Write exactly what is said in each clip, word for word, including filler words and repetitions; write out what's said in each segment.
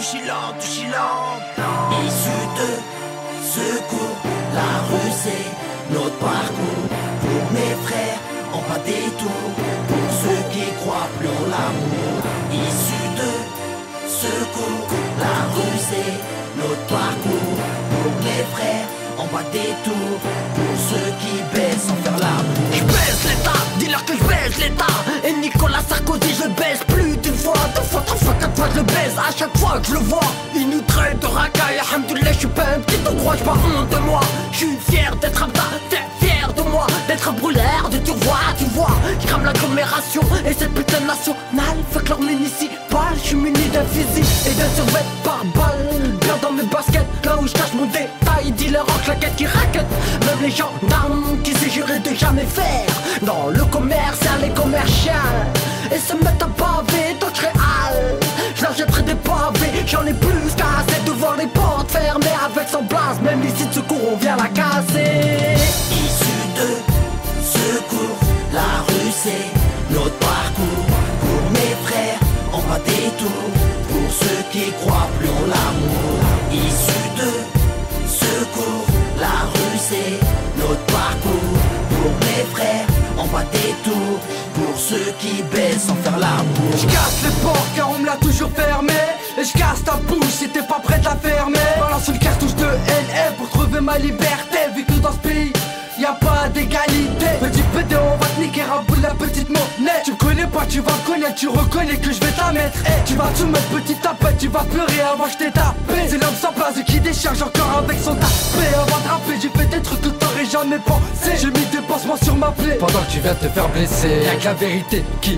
Chilan, du Chilan. Issu de secours, la rue c'est notre parcours. Pour mes frères, en pas des tours. Pour ceux qui croient plus en l'amour. Issu de secours, la rue c'est notre parcours. Pour mes frères, en bas des tours. Pour ceux qui baissent sans faire l'amour. Je baisse l'état, dis-leur que je baisse l'état. Et Nicolas Sarkozy je le baisse plus d'une fois, deux fois, trois fois, quatre fois je le baise. À chaque fois que je le vois, il nous traite de racaille. Alhamdoulilah, je suis pas un petit endroit, j'ai pas honte de moi. Je suis fier d'être un tas, t'es fier de moi. D'être un brûleur de tu vois, tu vois. Je crame l'agglomération et cette putain de nationale fait que leur municipal. Je suis muni d'un fusil et d'un survêt par balle. Bien dans mes baskets, là où je cache mon détail. Dealer en claquette qui raquette. Même les gendarmes qui s'est juré de jamais faire dans le commercial et commercial. Et se mettent à baver d'autres réals. Je leur jetterai des pavés, j'en ai plus qu'à assez devant les portes fermées. Avec son blase, même ici de secours on vient la casser. Issu de secours, la rue c'est notre parcours. Pour mes frères, en bas des tours. Pour ceux qui croient plus en l'amour. Issu de secours, la rue c'est notre parcours. Pour mes frères, en bas des tours. Pour ceux qui baissent sans faire l'amour. Je casse les portes car on me l'a toujours fermé. Et je casse ta bouche si t'es pas prêt de la fermer. Balance une cartouche de N F pour trouver ma liberté. Vu que dans ce pays y'a pas d'égalité. Petit pédé on va te niquer à bout de la petite monnaie. Tu connais pas, tu vas connaître, tu reconnais que je vais t'en mettre. Hey, tu vas te mettre petite tapette, tu vas pleurer avant que je t'ai tapé. C'est l'homme sans place qui décharge encore avec son tapé. Avant de rapper j'ai fait des trucs que t'aurais jamais pensé. J'ai mis des pansements sur ma plaie pendant que tu viens de te faire blesser. Y'a que la vérité qui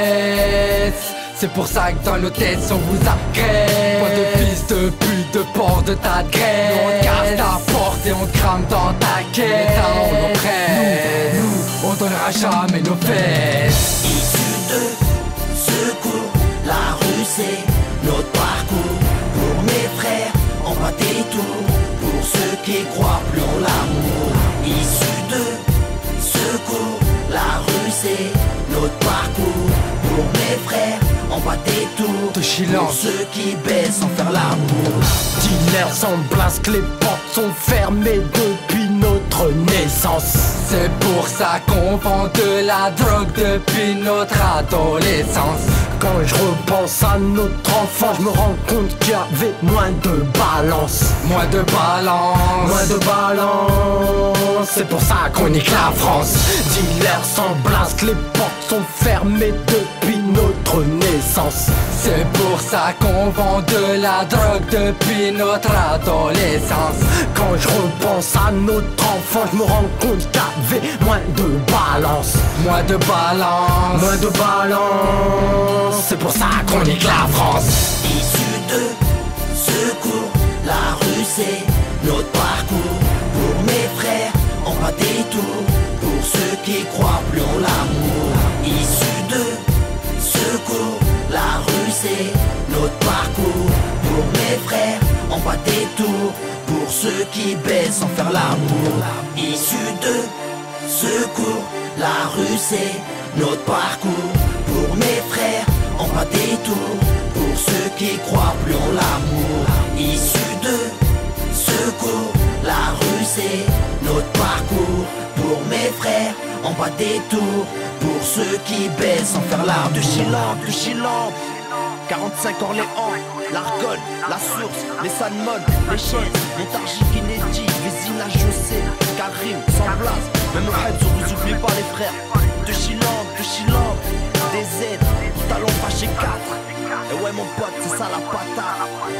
blesse. C'est pour ça que dans nos têtes on vous agresse. Pas de fils de pute, de porc de ta graisse. Nous on casse ta porte et on te crame dans ta caisse. Les talons on presse. Nous, nous, on donnera jamais nos fesses. Issu de secours, la rue c'est notre parcours. Pour mes frères, en bas des tours. Pour ceux qui croient plus en l'amour. Issu de secours, la rue c'est notre parcours. Pour mes frères, en bas des tours. De Chilan. Pour ceux qui baissent sans faire l'amour. Dealers en place que les portes sont fermées depuis notre naissance. C'est pour ça qu'on vend de la drogue depuis notre adolescence. Quand je repense à notre enfant, je me rends compte qu'il y avait moins de balance. Moins de balance. Moins de balance. C'est pour ça qu'on nique la France. Dealers sans blasque, les portes sont fermées depuis notre naissance. C'est pour ça qu'on vend de la drogue depuis notre adolescence. Quand je repense à notre enfant, je me rends compte qu'il y avait moins de balance. Moins de balance. Moins de balance. C'est pour ça qu'on nique la France. Issu de secours, la rue c'est notre parcours. Pour mes frères, en bas des tours. Pour ceux qui croient plus en l'amour. Issu de secours, la rue c'est notre parcours. Pour mes frères, en bas des tours. Pour ceux qui baissent sans faire l'amour. Issu de secours, la rue c'est notre parcours. Pour mes frères, en bas des tours. Pour ceux qui croient plus en l'amour. Issu de secours, la rue c'est notre parcours. Pour mes frères, en bas des tours. Pour ceux qui baissent sans faire l'amour. De Chilan, de Chilan, quarante-cinq Orléans, l'Argonne, la Source, les Salmon, les Chaises, Montargis, Kennedy, Vézina, José, Karim, sans place. Même au Hedge, on vous oublie pas les frères. De Chilan, de Chilan, des Z, talons fâchés quatre. Et ouais mon pote, c'est ça la patate.